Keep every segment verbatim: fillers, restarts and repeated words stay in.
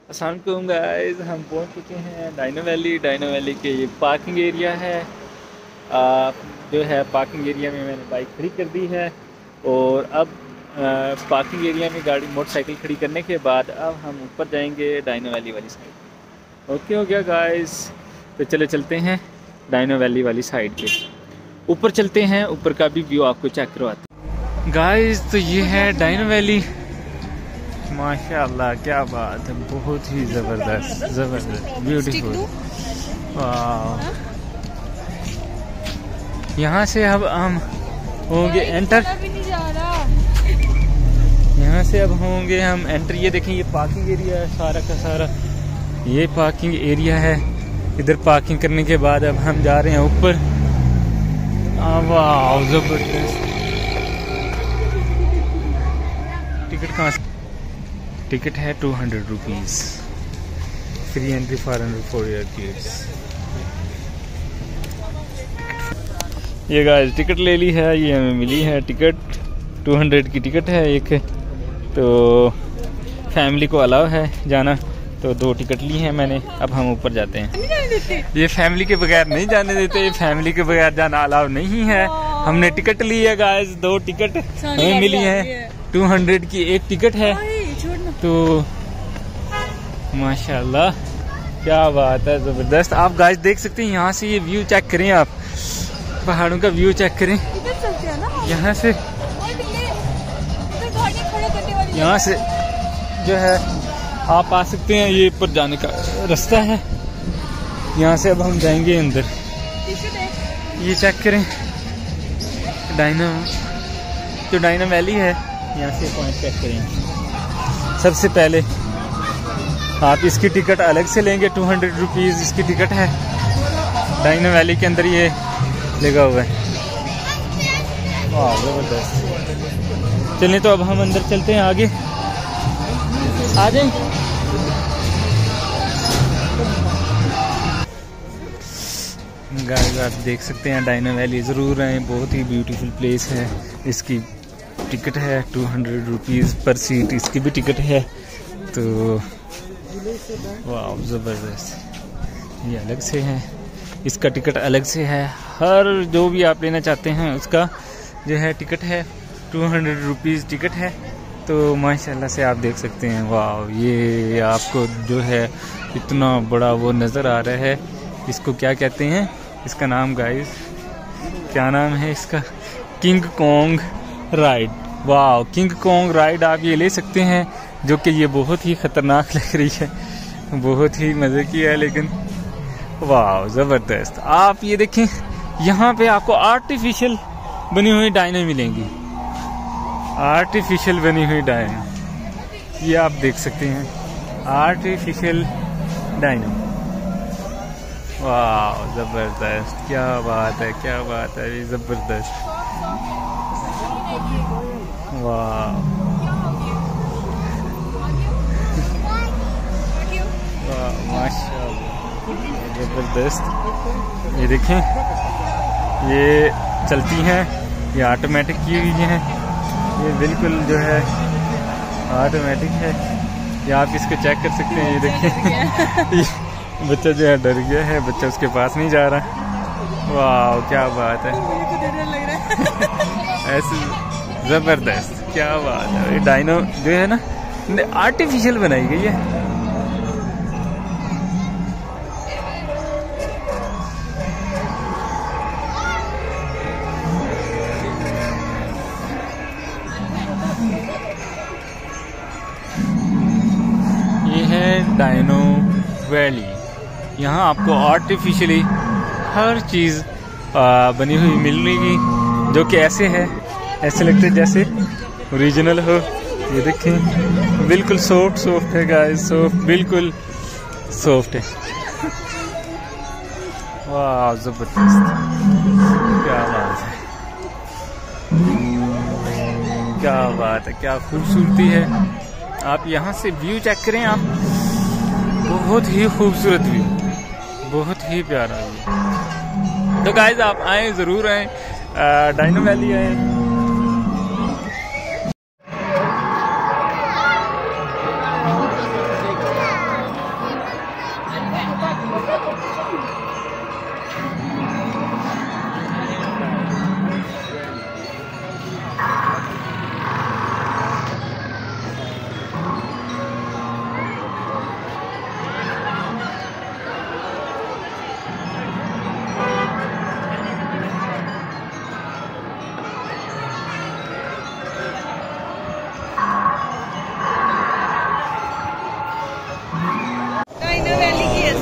अस्सलाम वालेकुम गाइस, हम पहुंच चुके हैं डायनो वैली। डायनो वैली के ये पार्किंग एरिया है। आ, जो है पार्किंग एरिया में मैंने बाइक खड़ी कर दी है और अब आ, पार्किंग एरिया में गाड़ी मोटरसाइकिल खड़ी करने के बाद अब हम ऊपर जाएंगे डायनो वैली वाली साइड। ओके हो गया गाइस, तो चले चलते हैं डायनो वैली वाली साइड के ऊपर चलते हैं। ऊपर का भी व्यू आपको चेक करवाते हैं गाइस। तो ये है डायनो वैली। माशाल्लाह, क्या बात है, बहुत ही ज़बरदस्त ज़बरदस्त ब्यूटीफुल। वाह, यहाँ से अब हम होंगे एंटर। यहाँ से अब होंगे हम एंटर। ये देखें, ये पार्किंग एरिया है सारा का सारा। ये पार्किंग एरिया है। इधर पार्किंग करने के बाद अब हम जा रहे हैं ऊपर। वाह ज़बरदस्त। टिकट कहाँ से? टिकट है two hundred rupees. Free entry for hundred for your kids. ये गाइस टिकट ले ली है, ये हमें मिली है टिकट। टू हंड्रेड की टिकट है एक। तो फैमिली को अलाउ है जाना, तो दो टिकट ली हैं मैंने। अब हम ऊपर जाते हैं। ये फैमिली के बगैर नहीं जाने देते, ये फैमिली के बगैर जाना अलाउ नहीं है। हमने टिकट ली है गाइस, दो टिकट हमें मिली है। टू हंड्रेड की एक टिकट है। तो माशाल्लाह, क्या बात है, ज़बरदस्त। आप गाइस देख सकते हैं, यहाँ से ये व्यू चेक करें, आप पहाड़ों का व्यू चेक करें। यहाँ से यहाँ से जो है आप आ सकते हैं। ये ऊपर जाने का रास्ता है। यहाँ से अब हम जाएंगे अंदर। ये चेक करें, डायनो जो डायनो वैली है, यहाँ से पॉइंट चेक करें। सबसे पहले आप इसकी टिकट अलग से लेंगे, टू हंड्रेड रुपीज़ इसकी टिकट है। डायनो वैली के अंदर ये लगा हुआ है। वाह ज़बरदस्त। चलिए, तो अब हम अंदर चलते हैं, आगे आ जाएं। गाइस आप देख सकते हैं डायनो वैली ज़रूर आए, बहुत ही ब्यूटीफुल प्लेस है। इसकी टिकट है टू हंड्रेड रुपीज़ पर सीट, इसकी भी टिकट है। तो वाह ज़बरदस्त। ये अलग से है, इसका टिकट अलग से है। हर जो भी आप लेना चाहते हैं उसका जो है टिकट है, टू हंड्रेड रुपीज़ टिकट है। तो माशाल्लाह से आप देख सकते हैं। वाह, ये आपको जो है इतना बड़ा वो नज़र आ रहा है। इसको क्या कहते हैं, इसका नाम गाइस क्या नाम है इसका? King Kong ride. वाह, किंग कॉन्ग राइड आप ये ले सकते हैं, जो कि ये बहुत ही ख़तरनाक लग रही है, बहुत ही मज़े की है। लेकिन वाह ज़बरदस्त। आप ये देखें, यहाँ पे आपको आर्टिफिशियल बनी हुई डायनो मिलेंगी। आर्टिफिशियल बनी हुई डायनो, ये आप देख सकते हैं, आर्टिफिशियल डायनो। वाह ज़बरदस्त, क्या बात है, क्या बात है, ये ज़बरदस्त। वाह वाह माशाल्लाह, ज़बरदस्त। ये देखें, ये चलती हैं, ये ऑटोमेटिक की हुई हैं। ये बिल्कुल जो है ऑटोमेटिक है। ये आप इसको चेक कर सकते हैं। ये देखें, बच्चा जो है डर गया है, बच्चा उसके पास नहीं जा रहा। वाह क्या बात है, ऐसे ज़बरदस्त, क्या बात है। ये डायनो जो है ना, आर्टिफिशियल बनाई गई है। ये है डायनो वैली। यहाँ आपको आर्टिफिशियली हर चीज़ बनी हुई मिलेगी, जो कि ऐसे है, ऐसे लगते जैसे ओरिजिनल हो। ये देखें, बिल्कुल सॉफ्ट सॉफ्ट है गाइस, सॉफ्ट, बिल्कुल सॉफ्ट है। वाह ज़बरदस्त, क्या बात है, क्या बात है, क्या खूबसूरती है। आप यहाँ से व्यू चेक करें, आप बहुत ही खूबसूरत व्यू, बहुत ही प्यारा व्यू। तो गाइस आप आए, ज़रूर आए, डायनो वैली आए।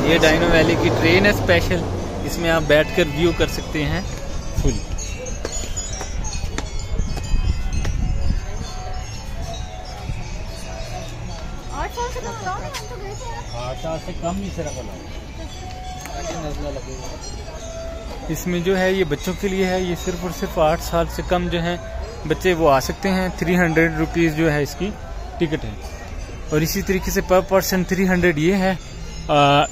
ये डायनो वैली की ट्रेन है स्पेशल, इसमें आप बैठकर व्यू कर सकते हैं फुल। आठ साल से कम ही सिर्फ इसमें जो है ये बच्चों के लिए है, ये सिर्फ और सिर्फ आठ साल से कम जो है बच्चे वो आ सकते हैं। थ्री हंड्रेड रुपीज़ जो है इसकी टिकट है, और इसी तरीके से पर पर्सन थ्री हंड्रेड ये है। आ,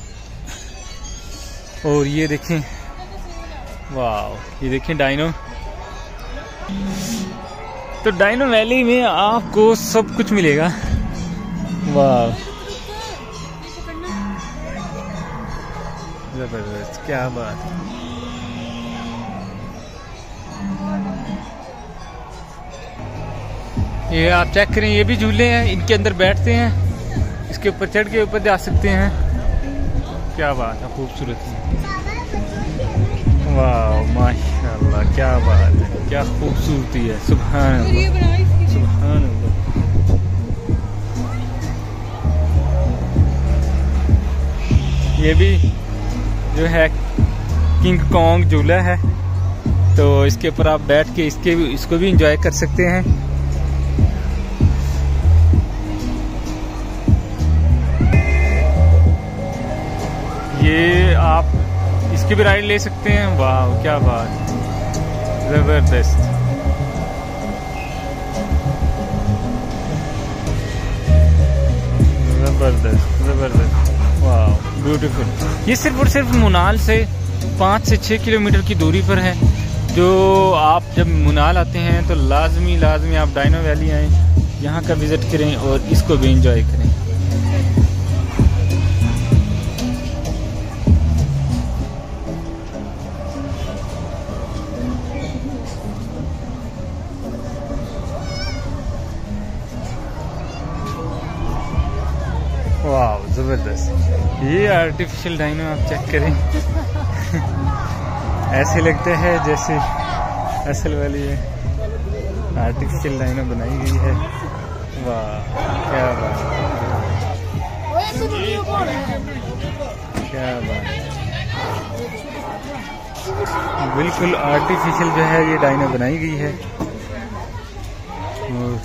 और ये देखें, वाह, ये देखें डायनो। तो डायनो वैली में आपको सब कुछ मिलेगा। वाह, जबरदस्त, क्या बात है। ये आप चेक करें, ये भी झूले हैं, इनके अंदर बैठते हैं, इसके ऊपर चढ़ के ऊपर जा सकते हैं। क्या बात है, खूबसूरत है। वाह माशाल्लाह, क्या बात है, क्या खूबसूरती है। सुभान अल्लाह, सुभान अल्लाह। ये भी जो है किंग कॉन्ग झूला है, तो इसके ऊपर आप बैठ के इसके भी इसको भी एंजॉय कर सकते हैं। ये आप इसकी भी राइड ले सकते हैं। वाह, क्या बात, जबरदस्त। जबरदस्त जबरदस्त, वाह, ब्यूटीफुल। ये सिर्फ और सिर्फ मुनाल से पाँच से छः किलोमीटर की दूरी पर है। जो आप जब मुनाल आते हैं तो लाजमी लाजमी आप डायनो वैली आएँ, यहाँ का विज़िट करें और इसको भी एंजॉय करें। वाह, ज़बरदस्त। ये आर्टिफिशियल डायनो आप चेक करें ऐसे लगता है जैसे असल वाली है, आर्टिफिशियल डायनो बनाई गई है। वाह, क्या बात, क्या बात, बिल्कुल आर्टिफिशियल जो है ये डायनो बनाई गई है। और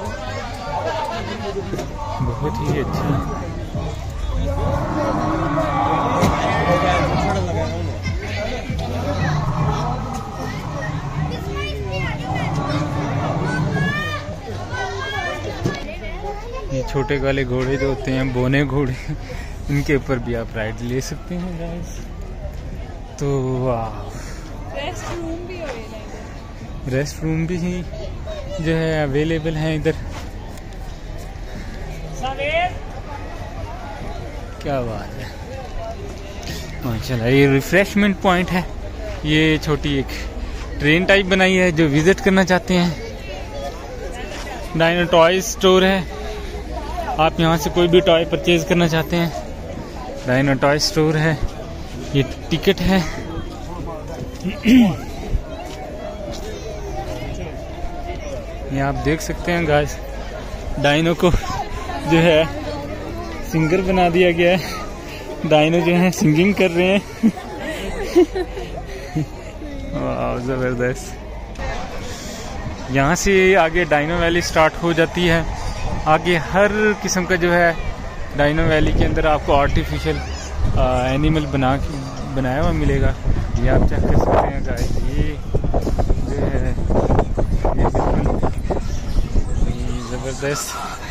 बहुत ही अच्छी। ये छोटे वाले घोड़े जो होते हैं, बोने घोड़े, इनके ऊपर भी आप राइड ले सकते हैं गाइस। तो वाह, रेस्ट रूम भी अवेलेबल रेस्ट रूम भी जो है अवेलेबल है इधर। क्या बात है, माशाल्लाह। ये रिफ्रेशमेंट पॉइंट है, ये छोटी एक ट्रेन टाइप बनाई है। जो विजिट करना चाहते हैं, डायनो टॉय स्टोर है, आप यहाँ से कोई भी टॉय परचेज करना चाहते हैं, डायनो टॉय स्टोर है। ये टिकट है। ये आप देख सकते हैं गाइस, डायनो को जो है सिंगर बना दिया गया है। डायनो जो है सिंगिंग कर रहे हैं। वाह, जबरदस्त। यहाँ से आगे डायनो वैली स्टार्ट हो जाती है। आगे हर किस्म का जो है डायनो वैली के अंदर आपको आर्टिफिशियल एनिमल बना बनाया हुआ मिलेगा। ये आप चेक कर सकते हैं गाइस, ये जो है ये बिल्कुल ज़बरदस्त।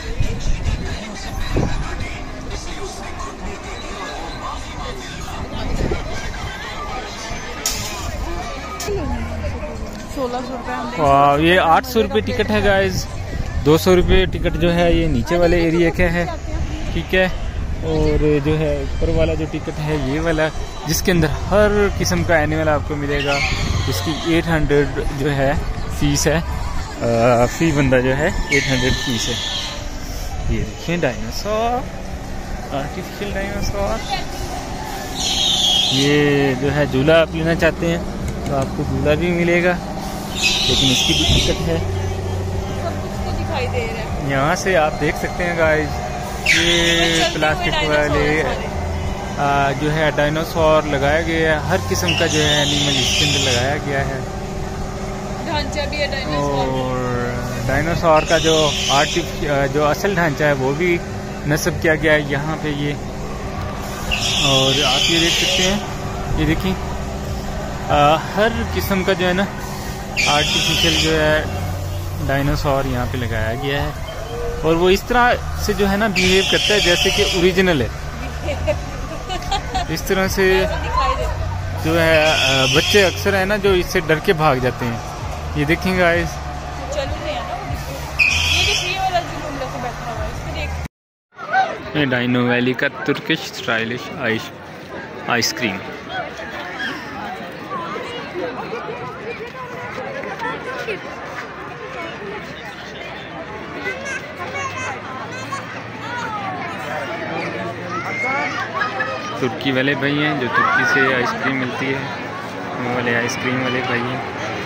वाह, ये आठ सौ रुपये टिकट है गाइस। दो सौ रुपये टिकट जो है ये नीचे वाले एरिया का है, ठीक है। और जो है ऊपर वाला जो टिकट है ये वाला, जिसके अंदर हर किस्म का एनिमल आपको मिलेगा। इसकी आठ सौ जो है फीस है, आ, फी बंदा जो है आठ सौ फीस है। ये देखिए डायनासोर, आर्टिफिशियल डायनासोर। ये जो है झूला आप लेना चाहते हैं तो आपको झूला भी मिलेगा, लेकिन इसकी भी टिकट है। दिखाई दे रहा है। यहाँ से आप देख सकते हैं गाइस, ये प्लास्टिक वाले आ, जो है डायनासोर लगाया गया है, हर किस्म का जो है एनिमल इसके अंदर लगाया गया है। ढांचा भी है डायनासोर, और डायनासोर का जो आर्टिफ जो असल ढांचा है वो भी नस्ब किया गया है यहाँ पे ये। और आप ये देख सकते हैं, ये देखिए हर किस्म का जो है ना आर्टिफिशियल जो है डायनासोर यहाँ पे लगाया गया है। और वो इस तरह से जो है ना बिहेव करता है जैसे कि ओरिजिनल है। इस तरह से जो है बच्चे अक्सर है ना जो इससे डर के भाग जाते हैं। ये देखेंगे गाइस, ये डायनो वैली का तुर्किश स्टाइलिश आइस आइसक्रीम। तुर्की वाले भाई हैं जो तुर्की से आइसक्रीम मिलती है, वो वाले आइसक्रीम वाले भाई हैं।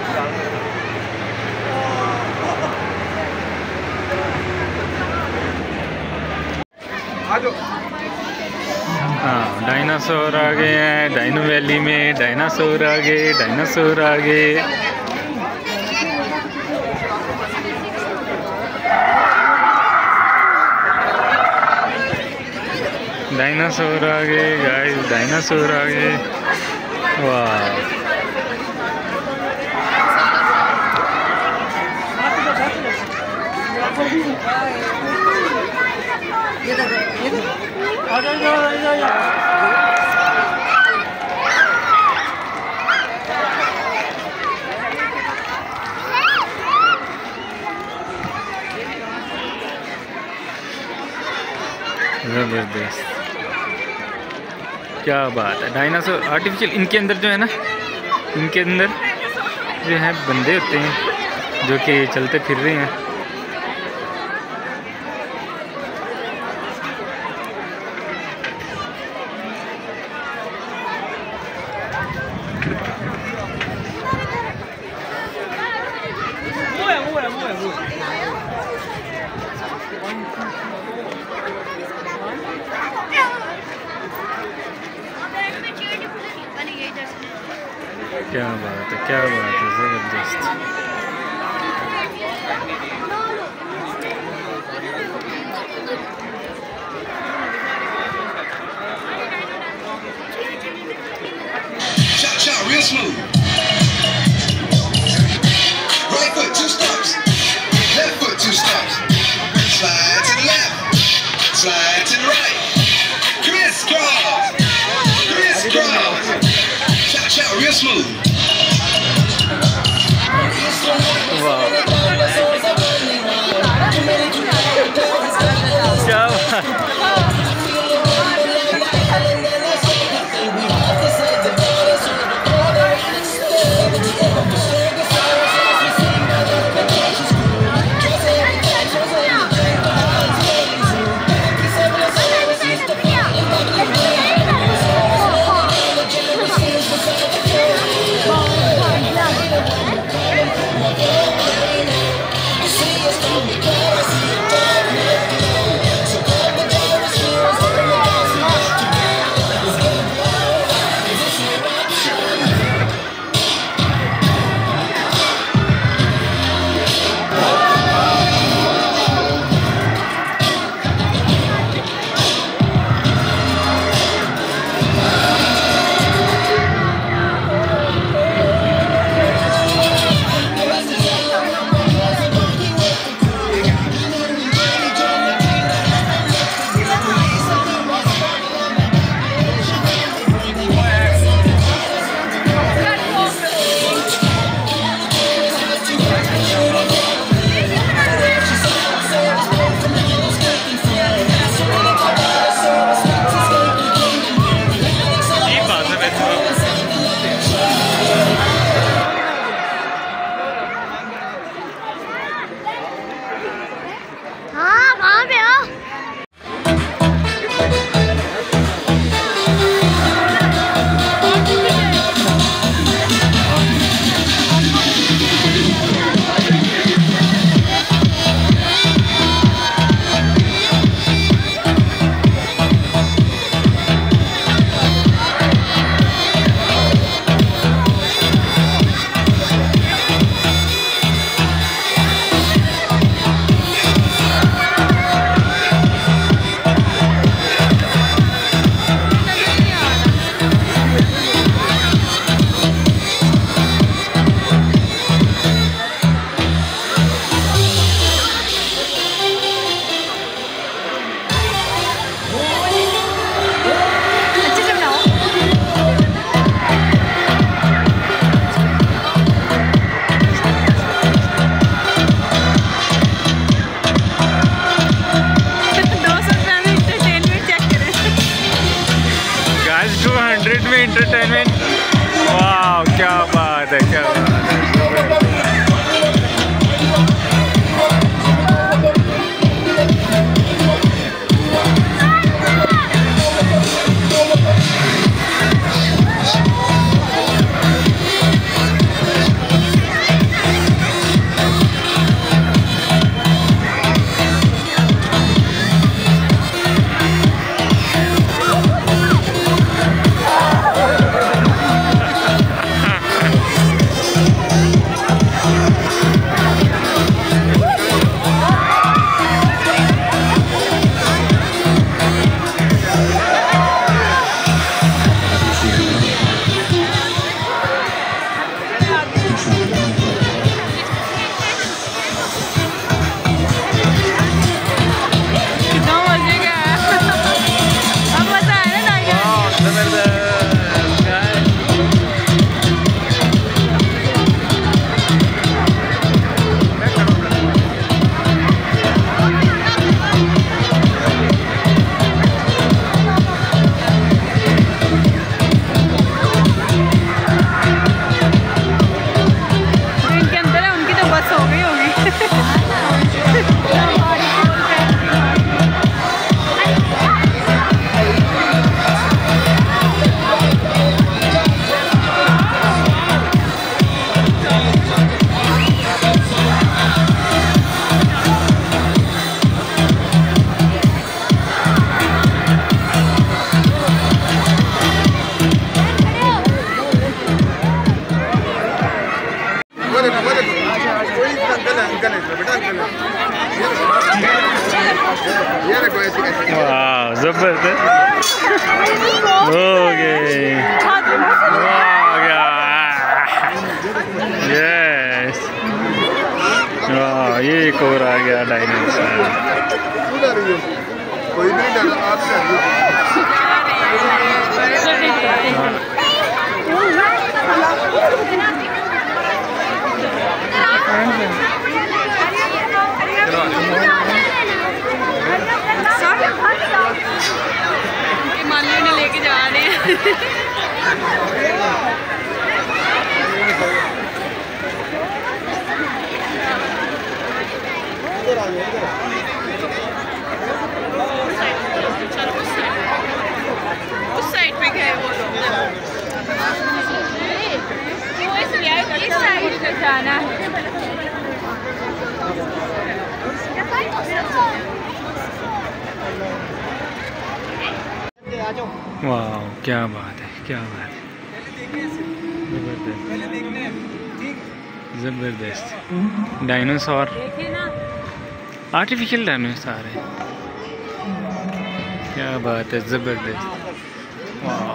हाँ, डायनासोर आ गए हैं डायनो वैली में, डायनासोर आ गए, डायनासोर आ गए। डायनासोर आ गए गाइस, डायनासोर आ गए। वाह, जबरदस्त, क्या बात है। डायनासोर आर्टिफिशियल, इनके अंदर जो है ना, इनके अंदर जो है बंदे होते हैं जो कि चलते फिर रहे हैं। क्या बात है, क्या बात है, जबरदस्त। Real smooth. Right foot, two steps. Left foot, two steps. Slide to the left. Slide to the right. Crisscross. Crisscross. Cha cha, real smooth. वाह, क्या बात। एंटरटेनमेंट। वाह क्या बात है, क्या बात है। वाह जबरदस्त हो गए। यस वाह, ये एक और आ गया डायनासोर। कोई भी नहीं आप मालिक ने लेके जा रहे हैं। उस साइड पे गए वो लोग। इस साइड पे जाना है। वाह क्या बात है, क्या बात है, जबरदस्त जबरदस्त। डायनासोर, आर्टिफिशियल डायनासोर है। क्या बात है, जबरदस्त। वाह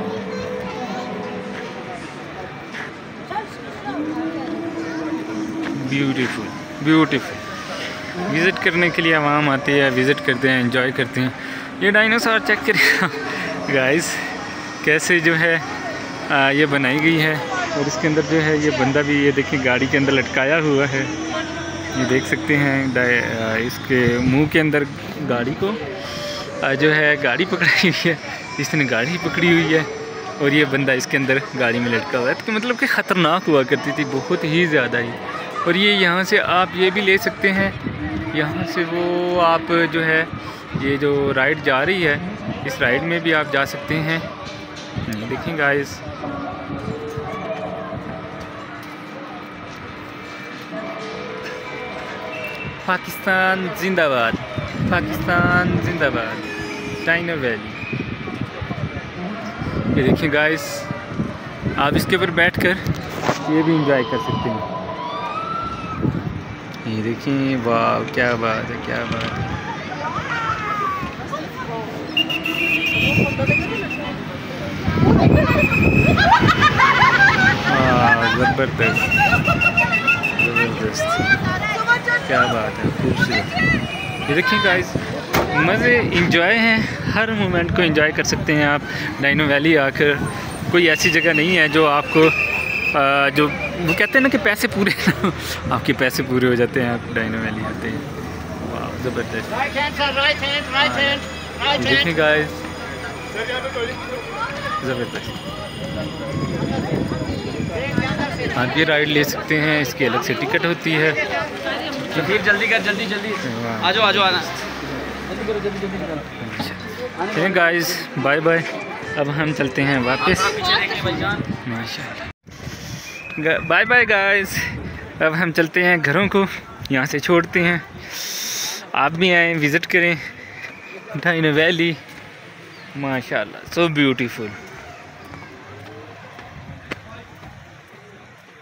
ब्यूटीफुल ब्यूटीफुल। विज़िट करने के लिए आवाम आते हैं, विज़िट करते हैं, एंजॉय करते हैं। ये डायनासोर चेक करिए गाइस, कैसे जो है आ, ये बनाई गई है। और इसके अंदर जो है ये बंदा भी, ये देखिए गाड़ी के अंदर लटकाया हुआ है। ये देख सकते हैं आ, इसके मुंह के अंदर गाड़ी को आ, जो है गाड़ी पकड़ी हुई है, इसने गाड़ी पकड़ी हुई है और ये बंदा इसके अंदर गाड़ी में लटका हुआ है। तो मतलब कि ख़तरनाक हुआ करती थी, बहुत ही ज़्यादा ही। और ये यहाँ से आप ये भी ले सकते हैं, यहाँ से वो आप जो है ये जो राइड जा रही है, इस राइड में भी आप जा सकते हैं। देखिए गाइस, पाकिस्तान जिंदाबाद, पाकिस्तान जिंदाबाद, डायनो वैली। ये देखिए गाइस, आप इसके ऊपर बैठकर ये भी इंजॉय कर सकते हैं। ये देखिए, वाह क्या बात है, क्या बात है। जबरदस्त जबरदस्त, क्या बात है, खूबसूरत। ये देखिए गाइस, मज़े इंजॉय हैं, हर मोमेंट को इंजॉय कर सकते हैं आप डायनो वैली आकर। कोई ऐसी जगह नहीं है जो आपको आ, जो वो कहते हैं ना कि पैसे पूरे आपके पैसे पूरे हो जाते हैं, आप डायनो वैली आते हैं। वाह ज़बरदस्त। देखिए गाइस, ज़बरदस्त। आप ये राइड ले सकते हैं, इसकी अलग से टिकट होती है। फिर जल्दी कर, जल्दी जल्दी आ जाओ, आ जाओ, आना जल्दी करो, जल्दी जल्दी करो। चलिए गाइस, बाय बाय। अब हम चलते हैं वापस। पीछे देखिए भाईजान। माशाल्लाह, बाय बाय गाइस। अब हम चलते हैं घरों को, यहाँ से छोड़ते हैं। आप भी आएँ, विज़िट करें डाइनो वैली। माशाल्लाह, सो ब्यूटीफुल।